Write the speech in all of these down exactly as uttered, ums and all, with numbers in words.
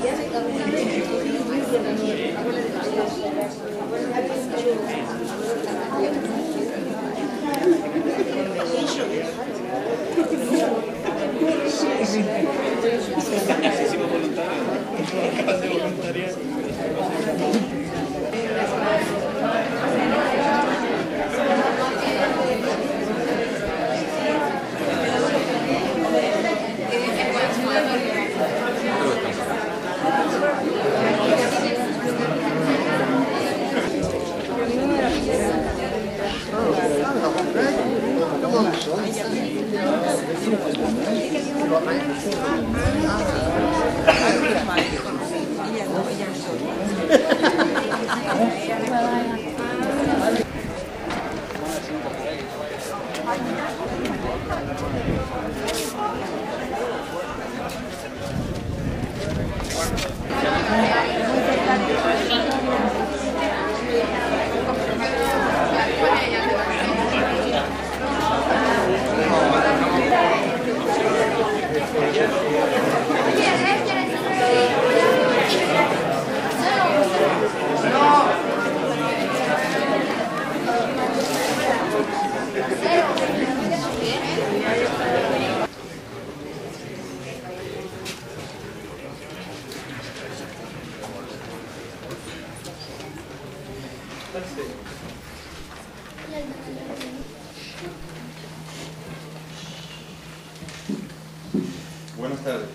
Buenas tardes.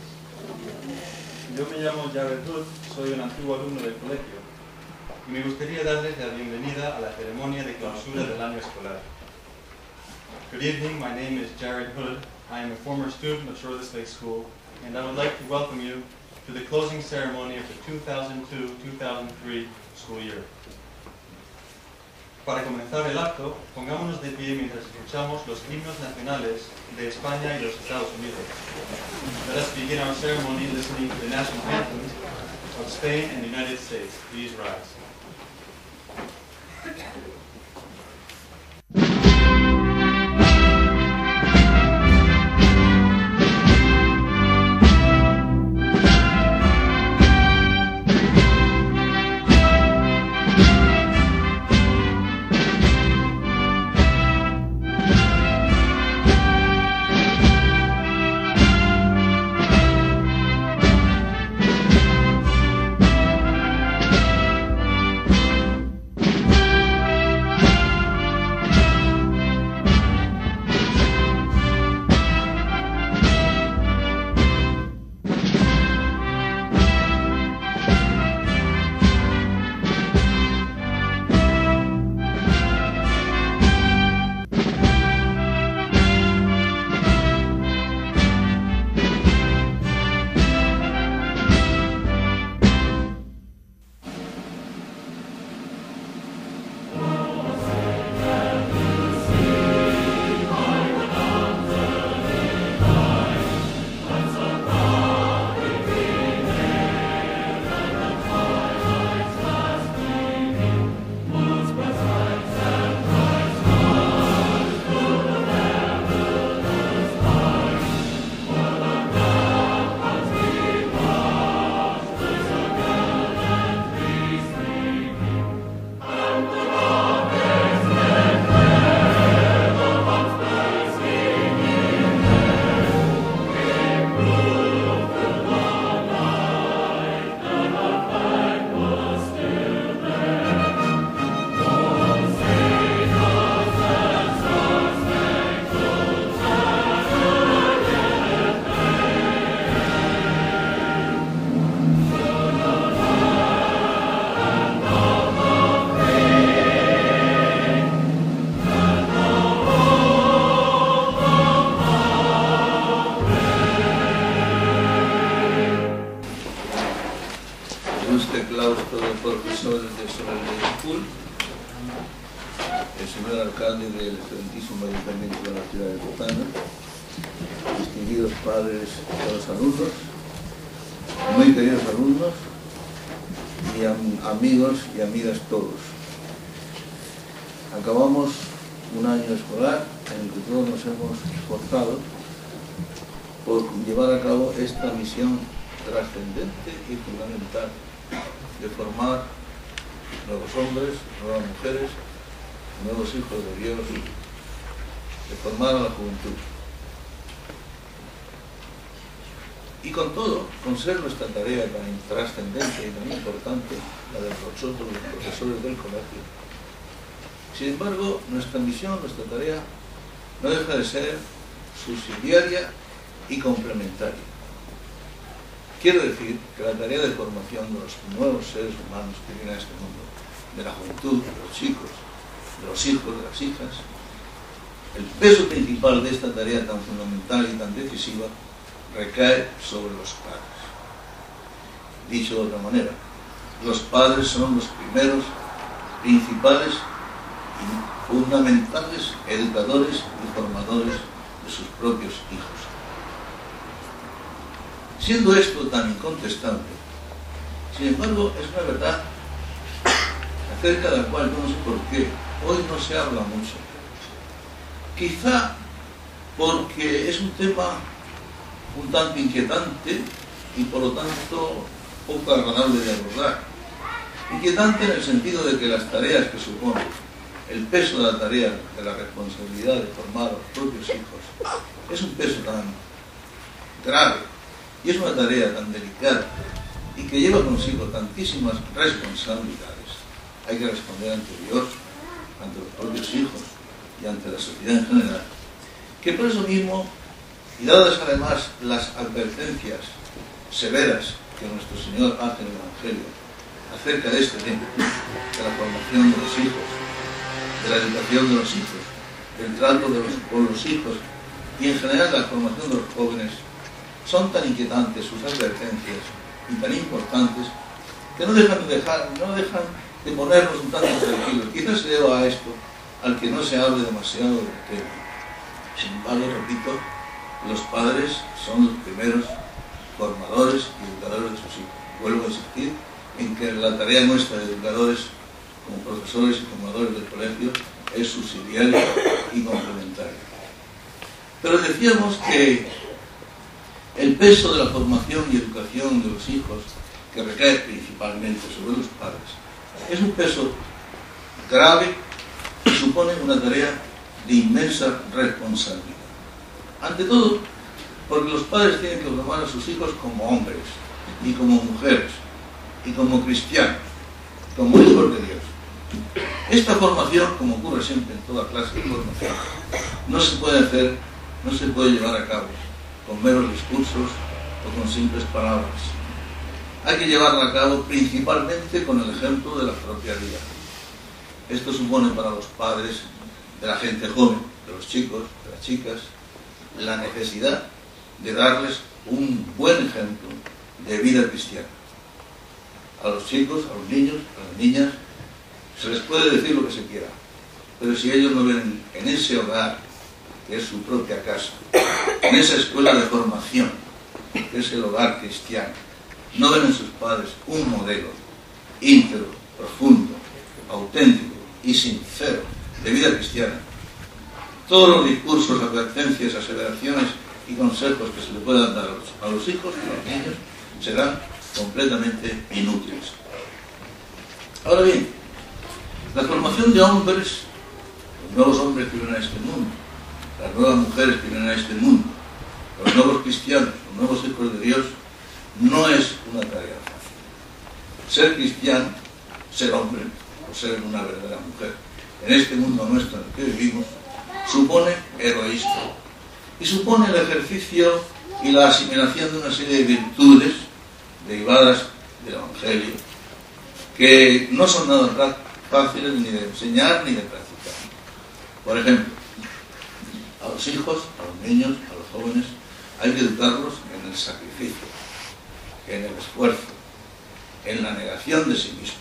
Yo me llamo Jesús, soy un antiguo alumno del colegio y me gustaría darles la bienvenida a la ceremonia de clausura del año escolar. Good evening, my name is Jared Hood. I am a former student of Shoreless School and I would like to welcome you to the closing ceremony of the two thousand two two thousand three school year. Para comenzar el acto, pongámonos de pie mientras escuchamos los himnos nacionales de España y los Estados Unidos. Let us begin our ceremony listening to the national anthems of Spain and the United States. Please rise. claustro de profesores de Shoreless, el señor alcalde del excelentísimo ayuntamiento de la ciudad de Botana, distinguidos padres de los alumnos, muy queridos alumnos y am amigos y amigas todos. Acabamos un año escolar en el que todos nos hemos esforzado por llevar a cabo esta misión trascendente y fundamental de formar nuevos hombres, nuevas mujeres, nuevos hijos de Dios, de formar a la juventud. Y con todo, conservo esta tarea tan trascendente y tan importante, la de nosotros, los profesores del colegio. Sin embargo, nuestra misión, nuestra tarea, no deja de ser subsidiaria y complementaria. Quiero decir que la tarea de formación de los nuevos seres humanos que vienen a este mundo, de la juventud, de los chicos, de los hijos, de las hijas, el peso principal de esta tarea tan fundamental y tan decisiva recae sobre los padres. Dicho de otra manera, los padres son los primeros, principales y fundamentales educadores y formadores de sus propios hijos. Siendo esto tan incontestable, sin embargo, es una verdad acerca de la cual no sé por qué hoy no se habla mucho. Quizá porque es un tema un tanto inquietante y por lo tanto poco agradable de abordar. Inquietante en el sentido de que las tareas que supone, el peso de la tarea, de la responsabilidad de formar a los propios hijos, es un peso tan grave y es una tarea tan delicada y que lleva consigo tantísimas responsabilidades. Hay que responder ante Dios, ante los propios hijos y ante la sociedad en general, que por eso mismo, y dadas además las advertencias severas que nuestro Señor hace en el Evangelio acerca de este tema, de la formación de los hijos, de la educación de los hijos, del trato de los, con los hijos y en general la formación de los jóvenes, son tan inquietantes sus advertencias y tan importantes que no dejan de, dejar, no dejan de ponernos un tanto tranquilos. Quizás se deba a esto, al que no se hable demasiado del tema. Sin embargo, repito, los padres son los primeros formadores y educadores de sus hijos. Vuelvo a insistir en que la tarea nuestra de educadores, como profesores y formadores del colegio, es subsidiaria y complementaria. Pero decíamos que el peso de la formación y educación de los hijos, que recae principalmente sobre los padres, es un peso grave y supone una tarea de inmensa responsabilidad. Ante todo, porque los padres tienen que formar a sus hijos como hombres y como mujeres y como cristianos, como hijos de Dios. Esta formación, como ocurre siempre en toda clase de formación, no se puede hacer, no se puede llevar a cabo con meros discursos o con simples palabras. Hay que llevarla a cabo principalmente con el ejemplo de la propia vida. Esto supone para los padres de la gente joven, de los chicos, de las chicas, la necesidad de darles un buen ejemplo de vida cristiana. A los chicos, a los niños, a las niñas, se les puede decir lo que se quiera, pero si ellos no ven en ese hogar, que es su propia casa, en esa escuela de formación, que es el hogar cristiano, no ven en sus padres un modelo íntegro, profundo, auténtico y sincero de vida cristiana, todos los discursos, advertencias, aseveraciones y consejos que se le puedan dar a los hijos y a los niños serán completamente inútiles. Ahora bien, la formación de hombres, los nuevos hombres que vienen a este mundo, las nuevas mujeres que vienen a este mundo, los nuevos cristianos, los nuevos hijos de Dios, no es una tarea fácil. Ser cristiano, ser hombre o ser una verdadera mujer, en este mundo nuestro en el que vivimos, supone heroísmo y supone el ejercicio y la asimilación de una serie de virtudes derivadas del Evangelio que no son nada fáciles ni de enseñar ni de practicar. Por ejemplo, a los hijos, a los niños, a los jóvenes, hay que educarlos en el sacrificio, en el esfuerzo, en la negación de sí mismos.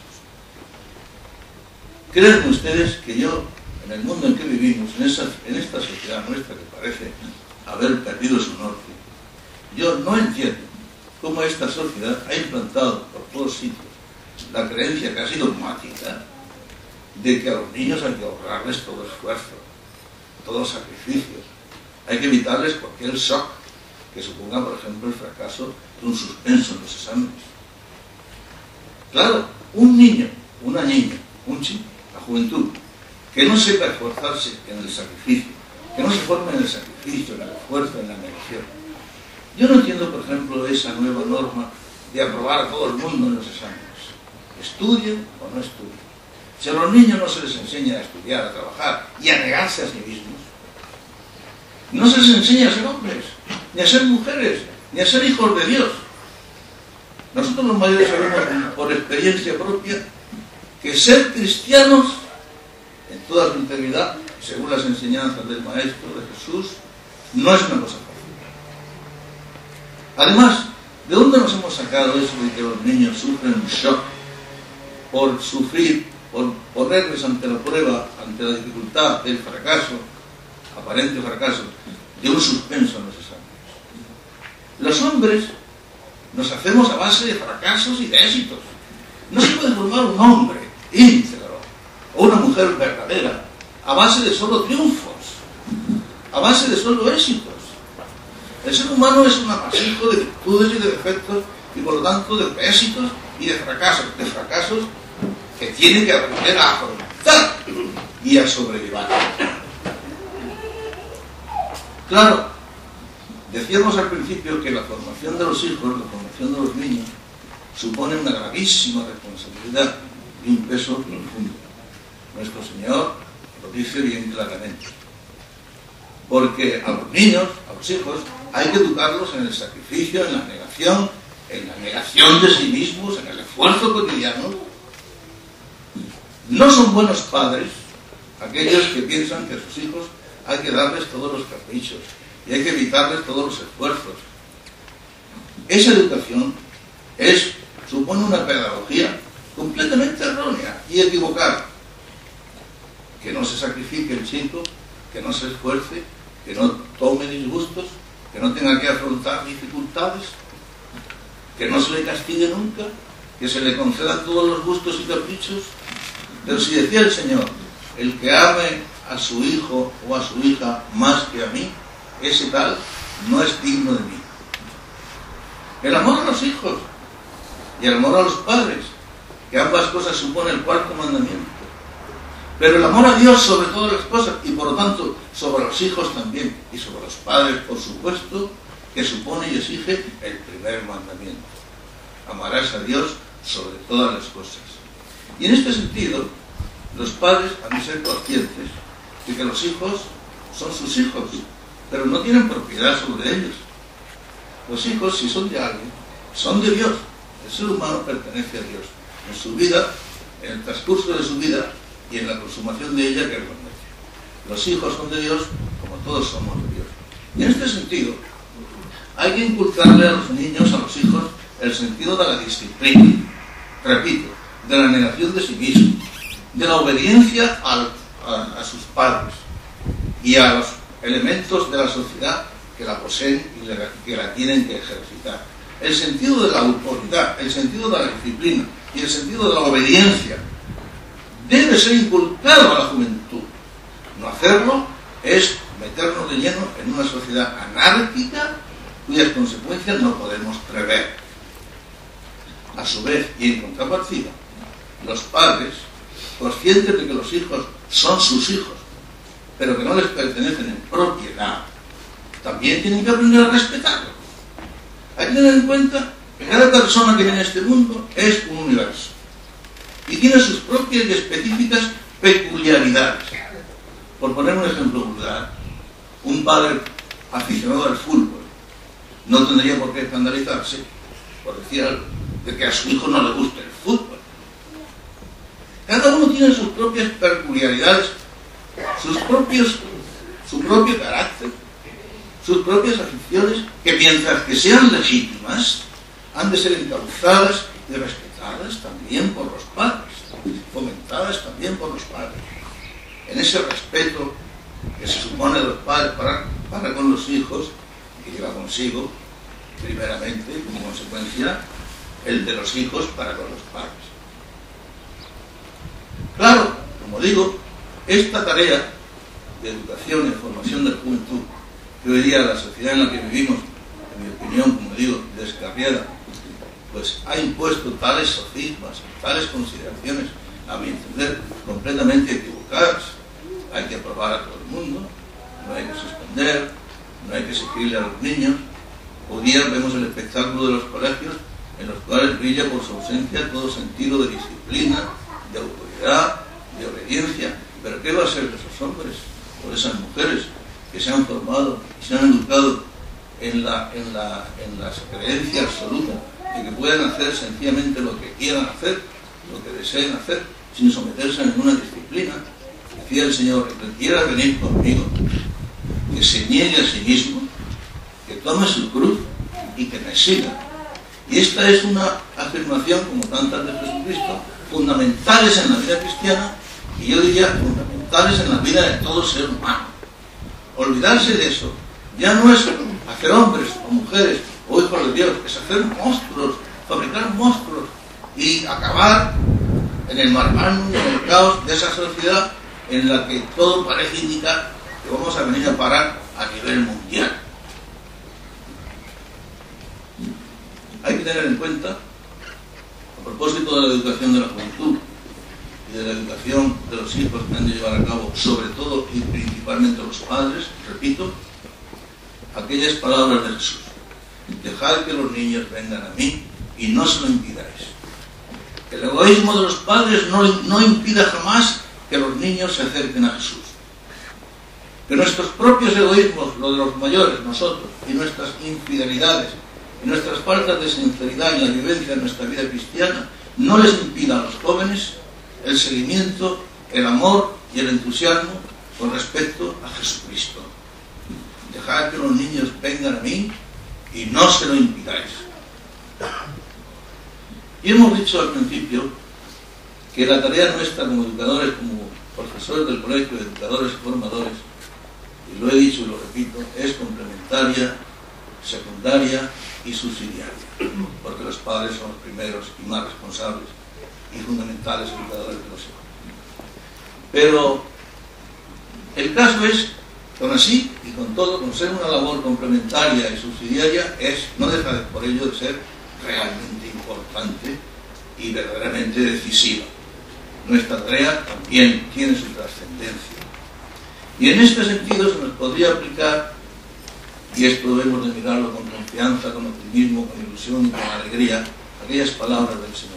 Créanme ustedes que yo, en el mundo en que vivimos, en, esa, en esta sociedad nuestra que parece haber perdido su norte, yo no entiendo cómo esta sociedad ha implantado por todos sitios la creencia casi dogmática de que a los niños hay que ahorrarles todo esfuerzo, todo sacrificio, hay que evitarles cualquier shock, que suponga, por ejemplo, el fracaso de un suspenso en los exámenes. Claro, un niño, una niña, un chico, la juventud, que no sepa esforzarse en el sacrificio, que no se forme en el sacrificio, en el esfuerzo, en la negación. Yo no entiendo, por ejemplo, esa nueva norma de aprobar a todo el mundo en los exámenes. ¿Estudien o no estudien? Si a los niños no se les enseña a estudiar, a trabajar y a negarse a sí mismos, no se les enseña a ser hombres, ni a ser mujeres, ni a ser hijos de Dios. Nosotros los mayores sabemos por experiencia propia que ser cristianos en toda su integridad, según las enseñanzas del Maestro, de Jesús, no es una cosa fácil. Además, ¿de dónde nos hemos sacado eso de que los niños sufren un shock por sufrir, por ponerles ante la prueba, ante la dificultad del fracaso, aparente fracaso, de un suspenso en los exámenes? Los hombres nos hacemos a base de fracasos y de éxitos. No se puede formar un hombre íntegro o una mujer verdadera a base de solo triunfos, a base de solo éxitos. El ser humano es un amasijo de virtudes y de defectos y por lo tanto de éxitos y de fracasos, de fracasos que tiene que aprender a afrontar y a sobrellevar. Claro, decíamos al principio que la formación de los hijos, la formación de los niños, supone una gravísima responsabilidad y un peso profundo. Nuestro Señor lo dice bien claramente. Porque a los niños, a los hijos, hay que educarlos en el sacrificio, en la negación, en la negación de sí mismos, en el esfuerzo cotidiano. No son buenos padres aquellos que piensan que a sus hijos hay que darles todos los caprichos y hay que evitarles todos los esfuerzos. Esa educación es, supone una pedagogía completamente errónea y equivocada. Que no se sacrifique el chico, que no se esfuerce, que no tome disgustos, que no tenga que afrontar dificultades, que no se le castigue nunca, que se le concedan todos los gustos y caprichos. Pero si decía el Señor, el que ame a su hijo o a su hija más que a mí, ese tal no es digno de mí. El amor a los hijos y el amor a los padres, que ambas cosas suponen el cuarto mandamiento. Pero el amor a Dios sobre todas las cosas y por lo tanto sobre los hijos también y sobre los padres, por supuesto, que supone y exige el primer mandamiento. Amarás a Dios sobre todas las cosas. Y en este sentido, los padres han de ser conscientes de que los hijos son sus hijos, pero no tienen propiedad sobre ellos. Los hijos, si son de alguien, son de Dios. El ser humano pertenece a Dios. En su vida, en el transcurso de su vida y en la consumación de ella que es la muerte. Los hijos son de Dios como todos somos de Dios. Y en este sentido, hay que inculcarle a los niños, a los hijos, el sentido de la disciplina, repito, de la negación de sí mismo, de la obediencia al, a, a sus padres y a los elementos de la sociedad que la poseen y la, que la tienen que ejercitar. El sentido de la autoridad, el sentido de la disciplina y el sentido de la obediencia debe ser inculcado a la juventud. No hacerlo es meternos de lleno en una sociedad anárquica cuyas consecuencias no podemos prever. A su vez, y en contrapartida, los padres, conscientes de que los hijos son sus hijos, pero que no les pertenecen en propiedad, también tienen que aprender a respetarlos. Hay que tener en cuenta que cada persona que viene a este mundo es un universo y tiene sus propias y específicas peculiaridades. Por poner un ejemplo vulgar, un padre aficionado al fútbol no tendría por qué escandalizarse por decir algo de que a su hijo no le guste el fútbol. Cada uno tiene sus propias peculiaridades, sus propios, su propio carácter, sus propias aficiones, que mientras que sean legítimas, han de ser encauzadas y respetadas también por los padres, fomentadas también por los padres. En ese respeto que se supone de los padres para, para con los hijos, que lleva consigo, primeramente, como consecuencia, el de los hijos para con los padres. Claro, como digo, esta tarea de educación y de formación de la juventud, que hoy día la sociedad en la que vivimos en mi opinión, como digo, descarriada, pues ha impuesto tales sofismas, tales consideraciones, a mi entender, completamente equivocadas. Hay que aprobar a todo el mundo, no hay que suspender, no hay que exigirle a los niños. Hoy día vemos el espectáculo de los colegios en los cuales brilla por su ausencia todo sentido de disciplina, de autoridad, de obediencia. Pero ¿qué va a ser de esos hombres o de esas mujeres que se han formado y se han educado en la, en la, en la creencia absoluta de que pueden hacer sencillamente lo que quieran hacer, lo que deseen hacer, sin someterse a ninguna disciplina? Decía el Señor: el que quiera venir conmigo, que se niegue a sí mismo, que tome su cruz y que me siga. Y esta es una afirmación, como tantas de Jesucristo, fundamentales en la vida cristiana, y yo diría fundamentales en la vida de todo ser humano. Olvidarse de eso ya no es hacer hombres o mujeres o hijos de Dios, es hacer monstruos, fabricar monstruos y acabar en el marmán y en el caos de esa sociedad en la que todo parece indicar que vamos a venir a parar a nivel mundial. Hay que tener en cuenta, a propósito de la educación de la juventud y de la educación de los hijos que han de llevar a cabo, sobre todo y principalmente los padres, repito, aquellas palabras de Jesús: dejad que los niños vengan a mí y no se lo impidáis. El egoísmo de los padres no, no impida jamás que los niños se acerquen a Jesús. Que nuestros propios egoísmos, los de los mayores, nosotros, y nuestras infidelidades, y nuestras faltas de sinceridad en la vivencia de nuestra vida cristiana, no les impida a los jóvenes el seguimiento, el amor y el entusiasmo con respecto a Jesucristo. Dejad que los niños vengan a mí y no se lo impidáis. Y hemos dicho al principio que la tarea nuestra como educadores, como profesores del colegio, educadores y formadores, y lo he dicho y lo repito, es complementaria, secundaria y subsidiaria, porque los padres son los primeros y más responsables y fundamentales educadores de los hijos. Pero el caso es, con así y con todo, con ser una labor complementaria y subsidiaria, es, no deja de, por ello de ser realmente importante y verdaderamente decisiva. Nuestra tarea también tiene su trascendencia. Y en este sentido se nos podría aplicar, y esto debemos de mirarlo con confianza, con optimismo, con ilusión y con alegría, aquellas palabras del Señor: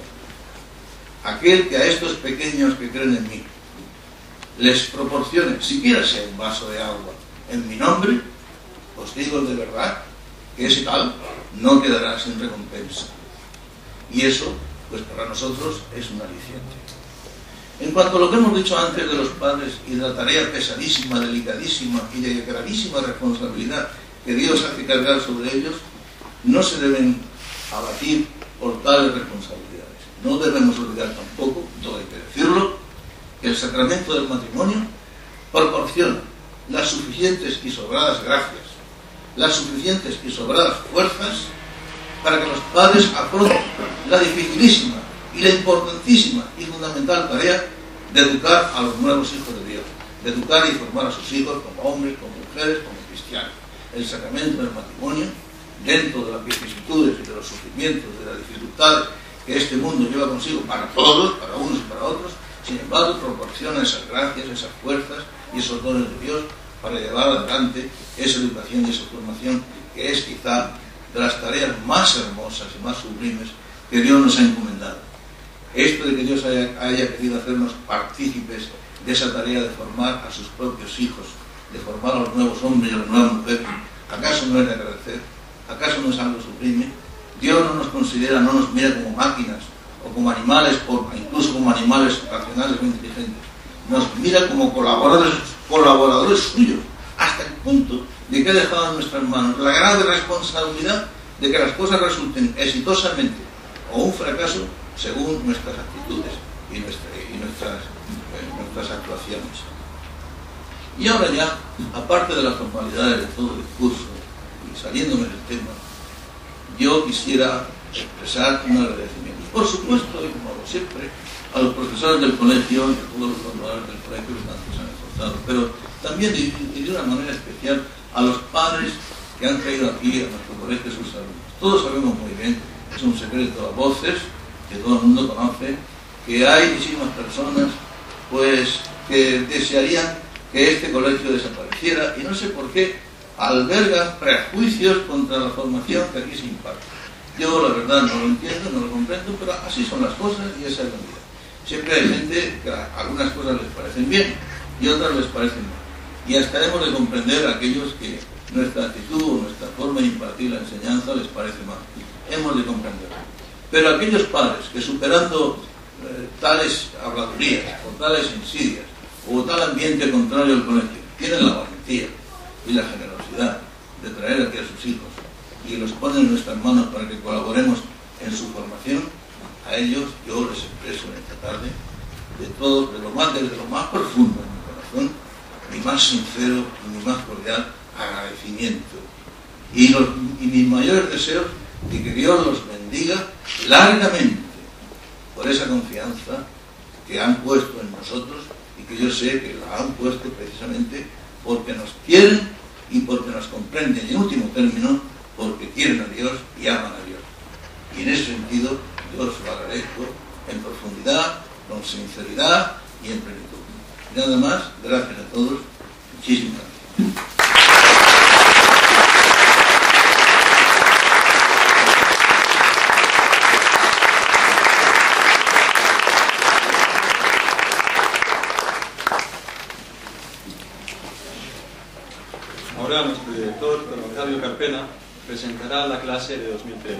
aquel que a estos pequeños que creen en mí les proporcione, siquiera sea un vaso de agua, en mi nombre, os digo de verdad que ese tal no quedará sin recompensa. Y eso, pues para nosotros, es un aliciente. En cuanto a lo que hemos dicho antes de los padres y de la tarea pesadísima, delicadísima y de gravísima responsabilidad que Dios hace cargar sobre ellos, no se deben abatir por tales responsabilidades. No debemos olvidar tampoco, todo hay que decirlo, que el sacramento del matrimonio proporciona las suficientes y sobradas gracias, las suficientes y sobradas fuerzas para que los padres afronten la dificilísima y la importantísima y fundamental tarea de educar a los nuevos hijos de Dios, de educar y formar a sus hijos como hombres, como mujeres, como cristianos. El sacramento del matrimonio, dentro de las vicisitudes y de los sufrimientos, de las dificultades que este mundo lleva consigo para todos, para unos y para otros, sin embargo proporciona esas gracias, esas fuerzas y esos dones de Dios para llevar adelante esa educación y esa formación, que es quizá de las tareas más hermosas y más sublimes que Dios nos ha encomendado. Esto de que Dios haya, haya querido hacernos partícipes de esa tarea de formar a sus propios hijos, de formar a los nuevos hombres y a las nuevas mujeres, ¿acaso no es de agradecer? ¿Acaso no es algo sublime? Dios no nos considera, no nos mira como máquinas o como animales, o incluso como animales racionales o inteligentes. Nos mira como colaboradores, colaboradores suyos, hasta el punto de que ha dejado en nuestras manos la grave responsabilidad de que las cosas resulten exitosamente o un fracaso según nuestras actitudes y, nuestra, y nuestras, eh, nuestras actuaciones. Y ahora ya, aparte de las formalidades de todo el curso y saliéndome del tema, yo quisiera expresar un agradecimiento, por supuesto, y como hago siempre, a los profesores del colegio y a todos los formadores del colegio que tanto se han esforzado, pero también y de una manera especial a los padres que han traído aquí a nuestro colegio sus alumnos. Todos sabemos muy bien, es un secreto a voces, que todo el mundo conoce, que hay muchísimas personas pues que desearían que este colegio desapareciera, y no sé por qué alberga prejuicios contra la formación que aquí se imparte. Yo la verdad no lo entiendo, no lo comprendo, pero así son las cosas y esa es la vida. Siempre hay gente que algunas cosas les parecen bien y otras les parecen mal. Y hasta hemos de comprender a aquellos que nuestra actitud o nuestra forma de impartir la enseñanza les parece mal. Hemos de comprenderlo. Pero aquellos padres que superando eh, tales habladurías o tales insidias o tal ambiente contrario al colegio tienen la valentía y la generosidad de traer aquí a sus hijos y los ponen en nuestras manos para que colaboremos en su formación, a ellos yo les expreso en esta tarde de todo, de lo más, desde lo más profundo de mi corazón, mi más sincero y mi más cordial agradecimiento y, los, y mis mayores deseos de que Dios los bendiga largamente por esa confianza que han puesto en nosotros y que yo sé que la han puesto precisamente porque nos quieren y porque nos comprenden, y en último término porque quieren a Dios y aman a Dios. Y en ese sentido yo os lo agradezco en profundidad, con sinceridad y en plenitud. Y nada más, gracias a todos, muchísimas gracias. Ahora nuestro director, don Octavio Carpena, presentará la clase de dos mil tres.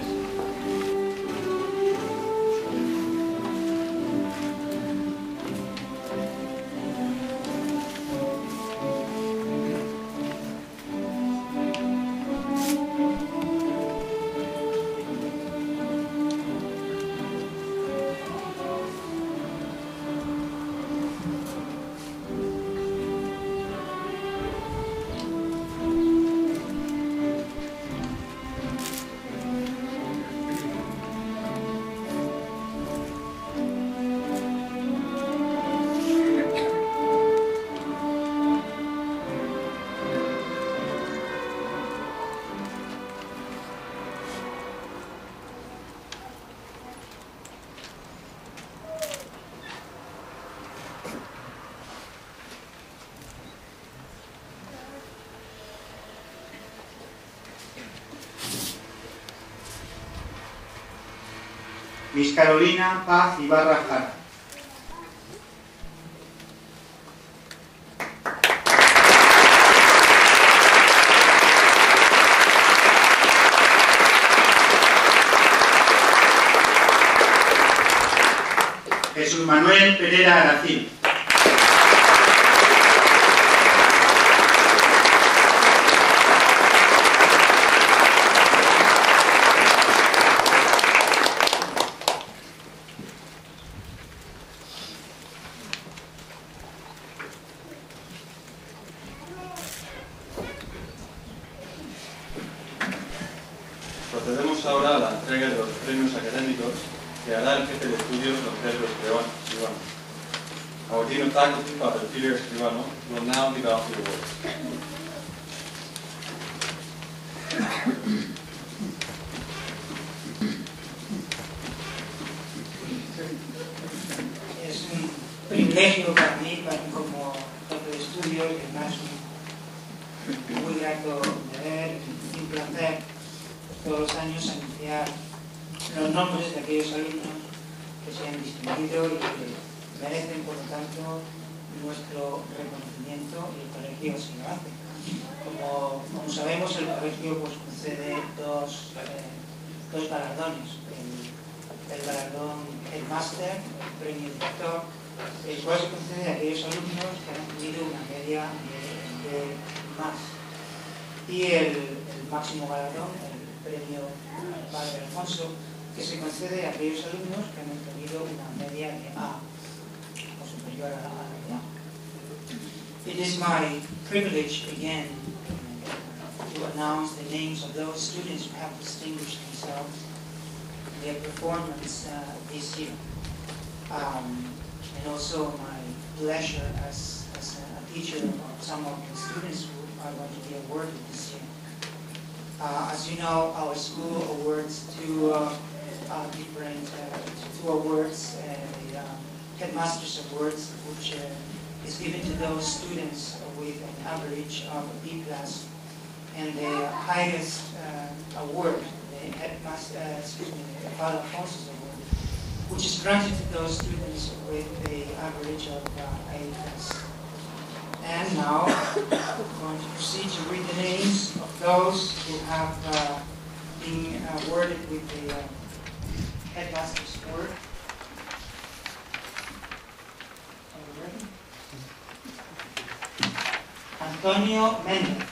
Miss Carolina Paz Ibarra Jara. Jesús Manuel Perera Aracil. Procedemos ahora a la entrega de los premios académicos que hará el jefe de estudios, don Pedro Escribano. Our Dean of Faculty, Father Peter Escribano, will now give out the awards. Es un privilegio para mí, para mí como jefe de estudios, y además un muy grato deber y un placer todos los años anunciar los nombres de aquellos alumnos que se han distinguido y que merecen, por lo tanto, nuestro reconocimiento, y el colegio así lo hace. Como, como sabemos, el colegio pues, concede dos, eh, dos galardones. El, el galardón Headmaster, el premio director, el cual se concede a aquellos alumnos que han tenido una media de, de más. Y el, el máximo galardón, el premio Padre Alfonso, que se concede a aquellos alumnos que han obtenido una media de A o superior a la A. It is my privilege again to announce the names of those students who have distinguished themselves in their performance uh, this year. Um, and also my pleasure as, as a teacher of some of the students who are going to be awarded this year. Uh, as you know, our school awards two uh, uh, different uh, two awards, uh, the uh, Headmasters Awards, which uh, is given to those students with an average of a B plus, and the highest uh, award, the Headmaster, uh, excuse me, the Father Alphonsus Award, which is granted to those students with the average of uh, A plus. And now, I'm going to proceed to read the names of those who have uh, been awarded with the uh, Headmaster's Award. Are you ready? Antonio Mendez.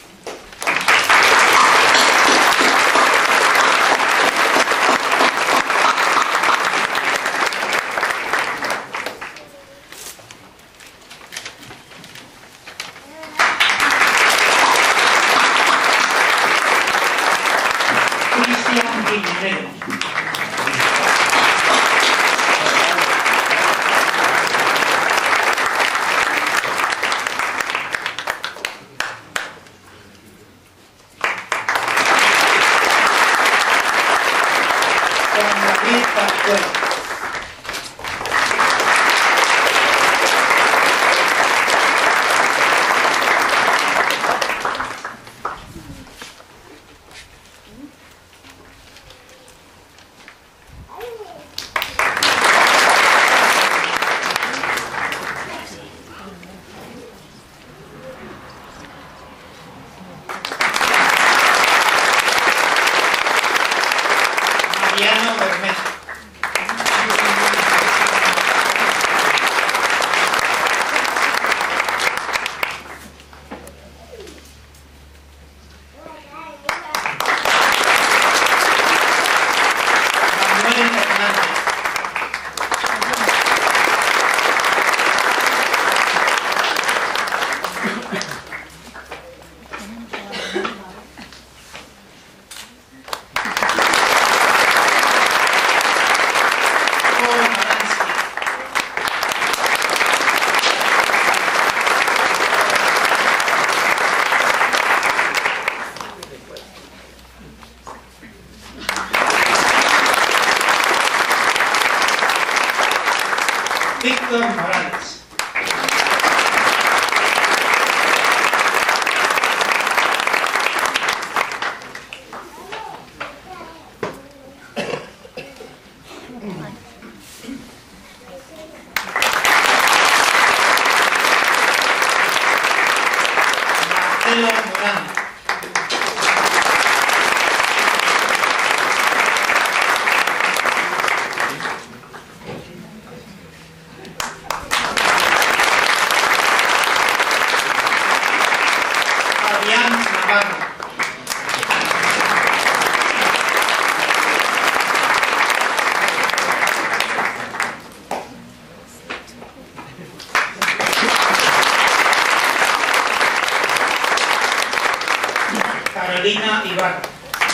Ibarra.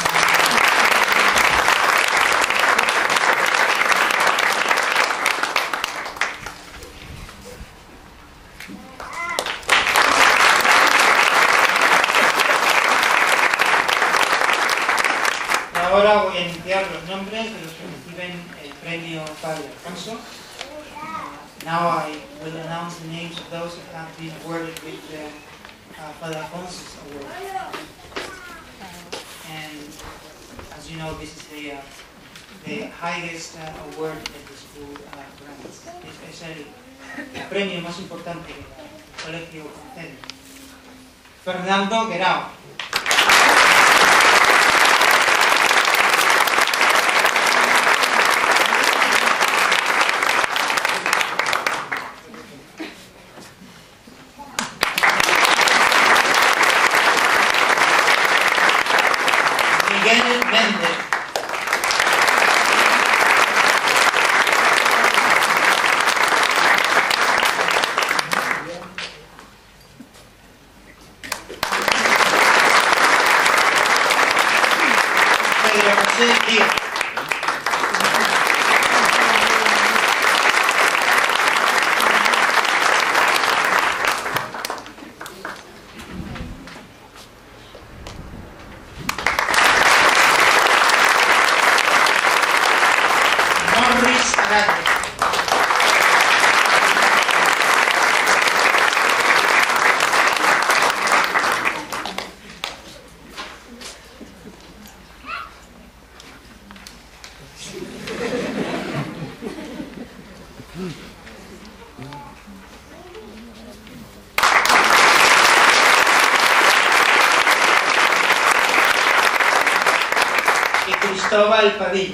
Ahora voy a iniciar los nombres de los que reciben el premio Padre Alfonso. Now I will announce the names of those who have been awarded with the uh, Father Alfonso's Award. And as you know, this is the, uh, the highest uh, award that the school uh, grants. Es el premio más importante que el colegio concede. Fernando Guerao. Gracias. Cristóbal Padilla.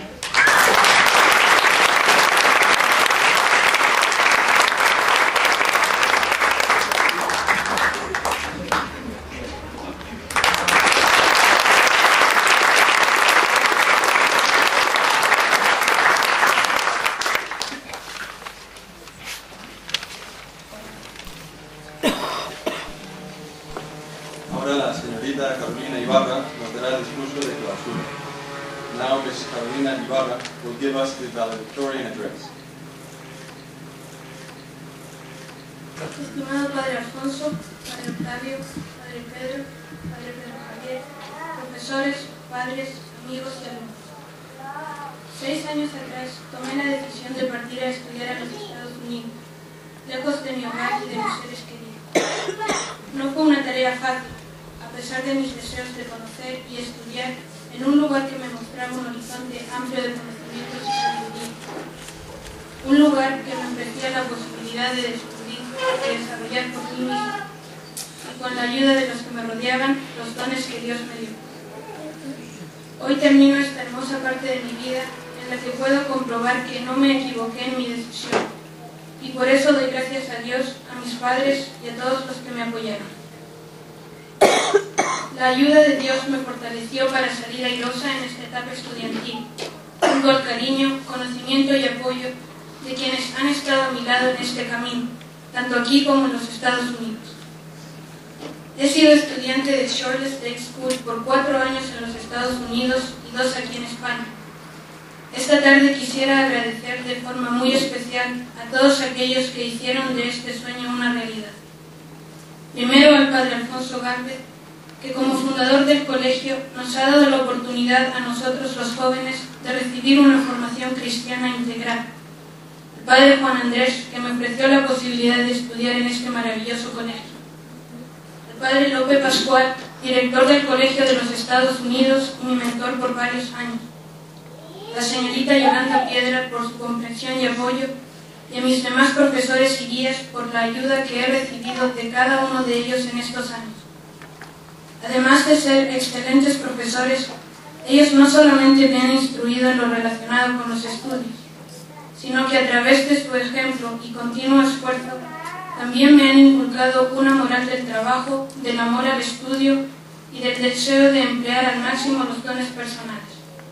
Ahora la señorita Carolina Ibarra nos dará el discurso de clausura. Now Miz Carolina Ibarra will give us the valedictorian address. Estimado Padre Alfonso, Padre Octavio, Padre Pedro, Padre Pedro Javier, profesores, padres, amigos y alumnos. Seis años atrás tomé la decisión de partir a estudiar a los Estados Unidos, lejos de mi hogar y de mis seres queridos. No fue una tarea fácil, a pesar de mis deseos de conocer y estudiar en un lugar que me mostraba un horizonte amplio de conocimientos y sabiduría. Un lugar que me ofrecía la posibilidad de descubrir y desarrollar por mí mismo, y con la ayuda de los que me rodeaban, los dones que Dios me dio. Hoy termino esta hermosa parte de mi vida en la que puedo comprobar que no me equivoqué en mi decisión, y por eso doy gracias a Dios, a mis padres y a todos los que me apoyaron. La ayuda de Dios me fortaleció para salir airosa en esta etapa estudiantil, junto al cariño, conocimiento y apoyo de quienes han estado a mi lado en este camino, tanto aquí como en los Estados Unidos. He sido estudiante de Shoreless School por cuatro años en los Estados Unidos y dos aquí en España. Esta tarde quisiera agradecer de forma muy especial a todos aquellos que hicieron de este sueño una realidad. Primero al Padre Alfonso Gámez, que como fundador del colegio nos ha dado la oportunidad a nosotros los jóvenes de recibir una formación cristiana integral. El Padre Juan Andrés, que me ofreció la posibilidad de estudiar en este maravilloso colegio. El Padre López Pascual, director del Colegio de los Estados Unidos y mi mentor por varios años. La señorita Yolanda Piedra por su comprensión y apoyo, y a mis demás profesores y guías por la ayuda que he recibido de cada uno de ellos en estos años. Además de ser excelentes profesores, ellos no solamente me han instruido en lo relacionado con los estudios, sino que a través de su ejemplo y continuo esfuerzo, también me han inculcado una moral del trabajo, del amor al estudio y del deseo de emplear al máximo los dones personales.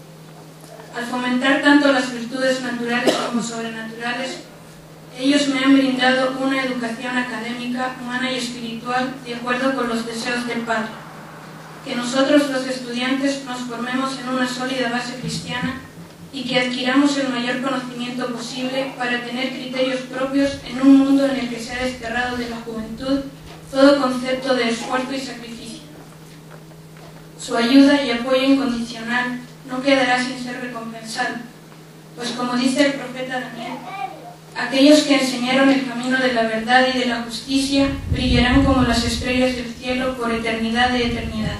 Al fomentar tanto las virtudes naturales como sobrenaturales, ellos me han brindado una educación académica, humana y espiritual de acuerdo con los deseos del Padre. Que nosotros los estudiantes nos formemos en una sólida base cristiana y que adquiramos el mayor conocimiento posible para tener criterios propios en un mundo en el que se ha desterrado de la juventud todo concepto de esfuerzo y sacrificio. Su ayuda y apoyo incondicional no quedará sin ser recompensado, pues como dice el profeta Daniel, aquellos que enseñaron el camino de la verdad y de la justicia brillarán como las estrellas del cielo por eternidad de eternidades.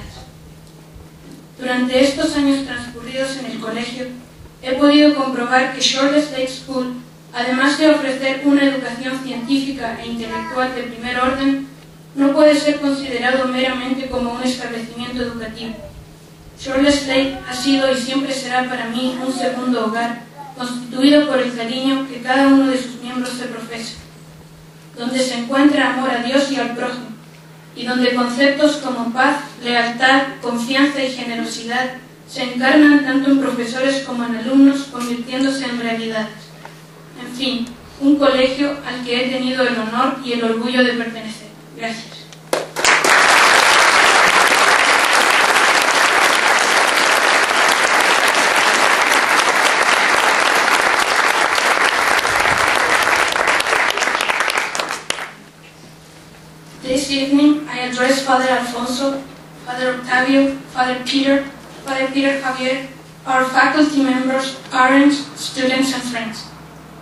Durante estos años transcurridos en el colegio, he podido comprobar que Shoreless School, además de ofrecer una educación científica e intelectual de primer orden, no puede ser considerado meramente como un establecimiento educativo. Shoreless Lake ha sido y siempre será para mí un segundo hogar, constituido por el cariño que cada uno de sus miembros se profesa, donde se encuentra amor a Dios y al prójimo, y donde conceptos como paz, lealtad, confianza y generosidad se encarnan tanto en profesores como en alumnos, convirtiéndose en realidades. En fin, un colegio al que he tenido el honor y el orgullo de pertenecer. Gracias. This evening, I address Father Alfonso, Father Octavio, Father Peter, Father Peter Javier, our faculty members, parents, students, and friends.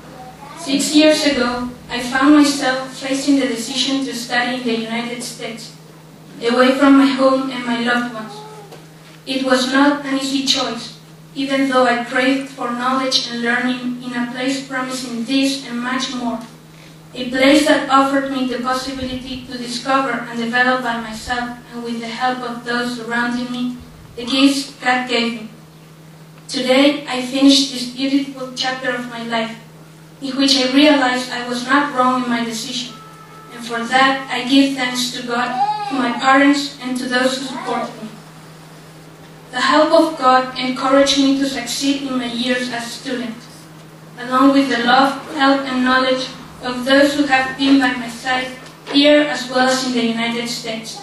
Six years ago, I found myself facing the decision to study in the United States, away from my home and my loved ones. It was not an easy choice, even though I craved for knowledge and learning in a place promising this and much more, a place that offered me the possibility to discover and develop by myself and with the help of those surrounding me the gifts God gave me. Today, I finished this beautiful chapter of my life, in which I realized I was not wrong in my decision, and for that I give thanks to God, to my parents, and to those who supported me. The help of God encouraged me to succeed in my years as a student, along with the love, help, and knowledge of those who have been by my side here as well as in the United States.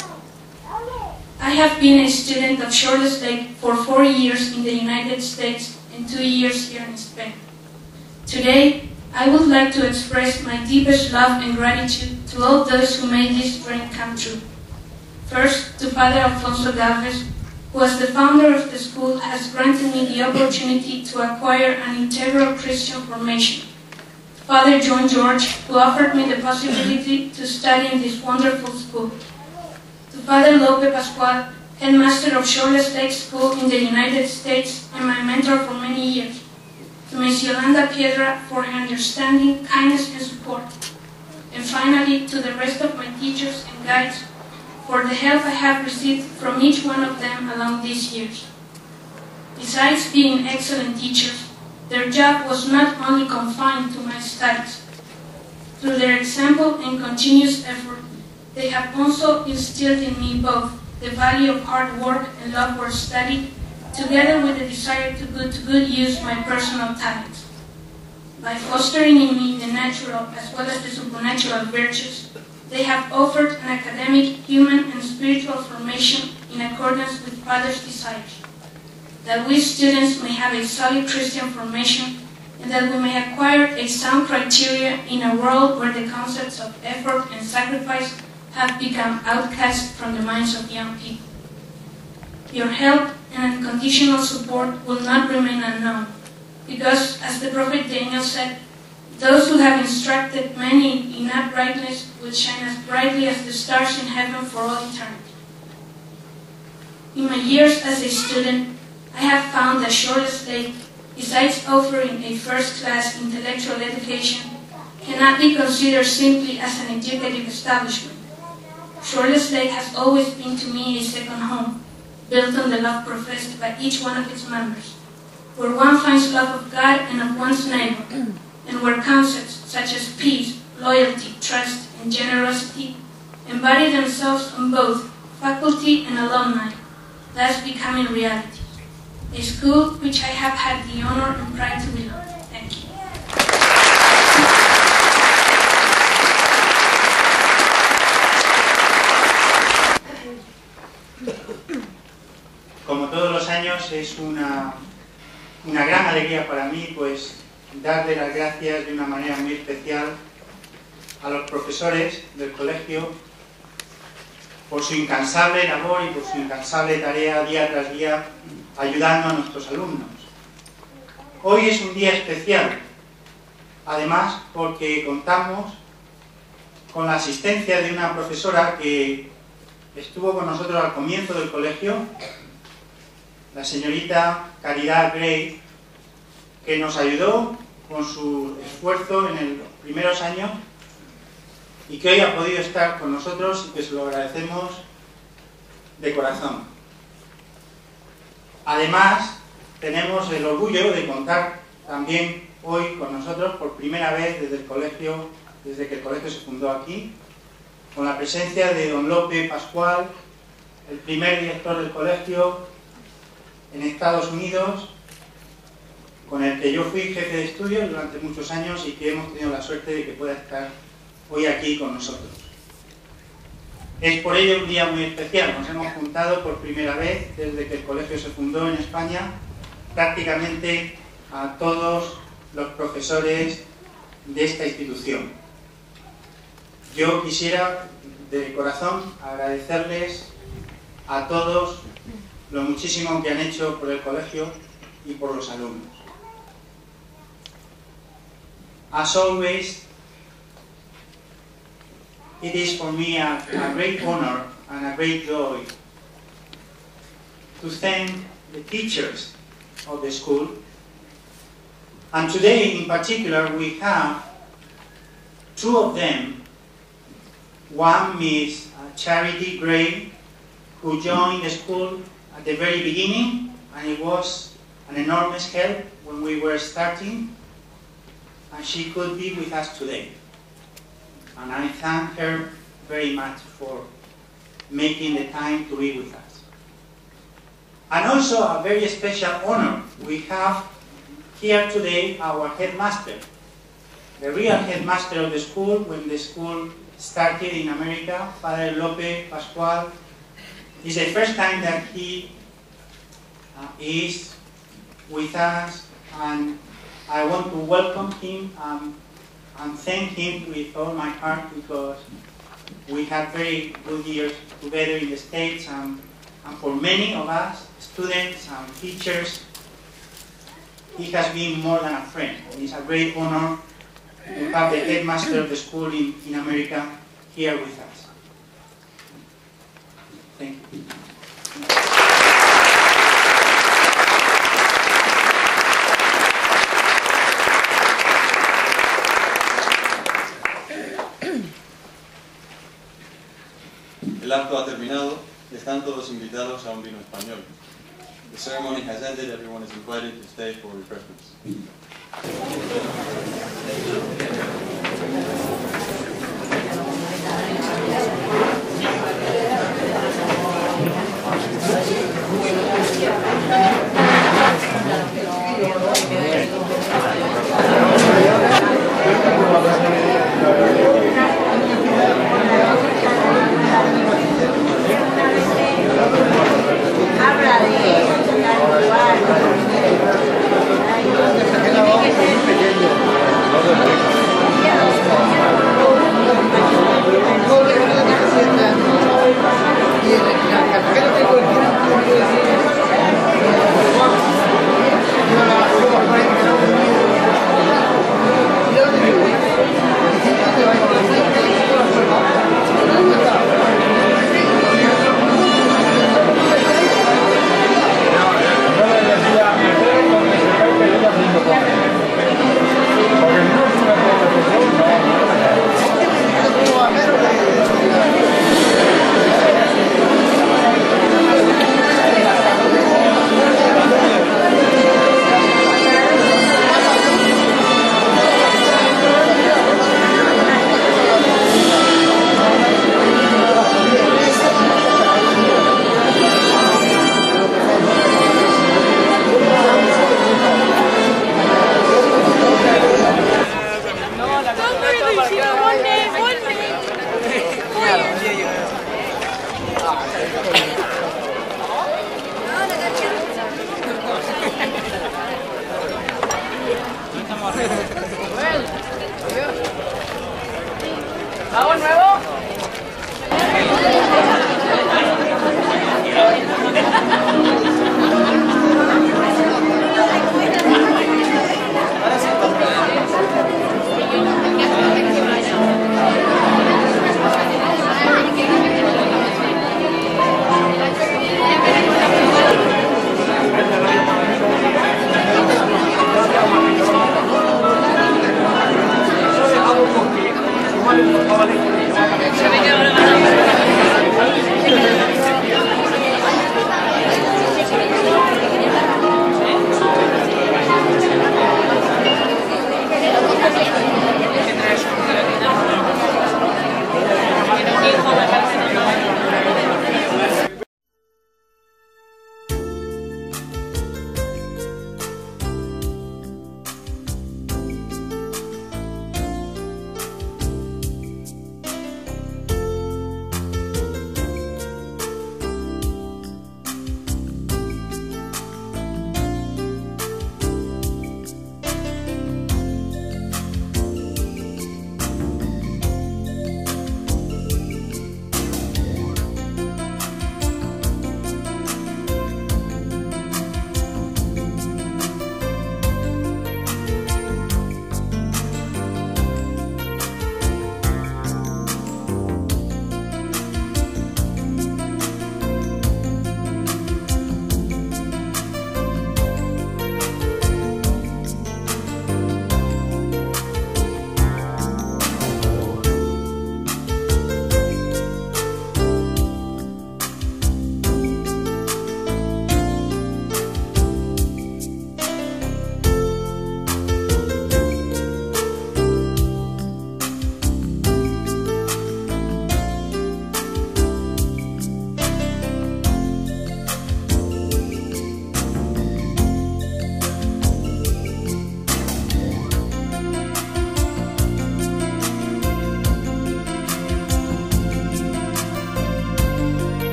I have been a student of Shoreless Lake for four years in the United States and two years here in Spain. Today, I would like to express my deepest love and gratitude to all those who made this dream come true. First, to Father Alfonso Galvez, who as the founder of the school has granted me the opportunity to acquire an integral Christian formation. Father John George, who offered me the possibility to study in this wonderful school. To Father Lope Pascual, headmaster of Shoreless Lake School in the United States and my mentor for many years. To Miss Yolanda Piedra for her understanding, kindness, and support. And finally, to the rest of my teachers and guides for the help I have received from each one of them along these years. Besides being excellent teachers, their job was not only confined to my studies. Through their example and continuous effort, they have also instilled in me both the value of hard work and love for study, together with the desire to put to good use my personal talents. By fostering in me the natural as well as the supernatural virtues, they have offered an academic, human, and spiritual formation in accordance with Father's desires, that we students may have a solid Christian formation and that we may acquire a sound criteria in a world where the concepts of effort and sacrifice have become outcast from the minds of young people. Your help and unconditional support will not remain unknown, because, as the prophet Daniel said, those who have instructed many in uprightness will shine as brightly as the stars in heaven for all eternity. In my years as a student, I have found that Shoreless Lake, besides offering a first-class intellectual education, cannot be considered simply as an educative establishment. Shoreless Lake has always been to me a second home, built on the love professed by each one of its members, where one finds love of God and of one's neighbor, and where concepts such as peace, loyalty, trust, and generosity embody themselves on both faculty and alumni, thus becoming reality. A school which I have had the honor and pride to belong. Thank you. Como todos los años, es una, una gran alegría para mí, pues, darle las gracias de una manera muy especial a los profesores del colegio por su incansable labor y por su incansable tarea día tras día ayudando a nuestros alumnos. Hoy es un día especial, además porque contamos con la asistencia de una profesora que estuvo con nosotros al comienzo del colegio, la señorita Caridad Gray, que nos ayudó con su esfuerzo en los primeros años y que hoy ha podido estar con nosotros y que se lo agradecemos de corazón. Además, tenemos el orgullo de contar también hoy con nosotros por primera vez desde el colegio, desde que el colegio se fundó aquí, con la presencia de don Lope Pascual, el primer director del colegio en Estados Unidos, con el que yo fui jefe de estudios durante muchos años y que hemos tenido la suerte de que pueda estar hoy aquí con nosotros. Es por ello un día muy especial. Nos hemos juntado por primera vez desde que el colegio se fundó en España, prácticamente a todos los profesores de esta institución. Yo quisiera de corazón agradecerles a todos lo muchísimo que han hecho por el colegio y por los alumnos. As always, it is for me a, a great honor and a great joy to thank the teachers of the school. And today in particular we have two of them. One Miss Charity Gray, who joined the school at the very beginning, and it was an enormous help when we were starting, and she could be with us today. And I thank her very much for making the time to be with us. And also a very special honor, we have here today our headmaster, the real headmaster of the school when the school started in America, Father Lope Pascual. It's the first time that he uh, is with us, and I want to welcome him um, and thank him with all my heart, because we had very good years together in the States, and, and for many of us, students and teachers, he has been more than a friend. It's a great honor to have the headmaster of the school in, in America here with us. Thank you. El acto ha terminado. Están todos invitados a un vino español. The ceremony has ended. Everyone is invited to stay for refreshments. Habla de Agua nueva.